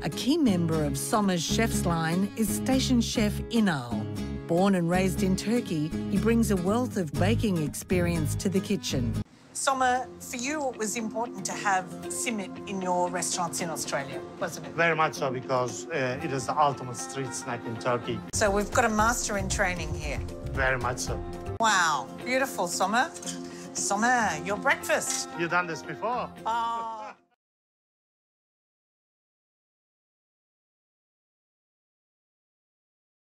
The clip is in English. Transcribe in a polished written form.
A key member of Sommer's chef's line is station chef Ünal. Born and raised in Turkey, he brings a wealth of baking experience to the kitchen. Sommer, for you it was important to have Simit in your restaurants in Australia, wasn't it? Very much so, because it is the ultimate street snack in Turkey. So we've got a master in training here. Very much so. Wow, beautiful, Sommer. Sommer, your breakfast. You've done this before. Oh.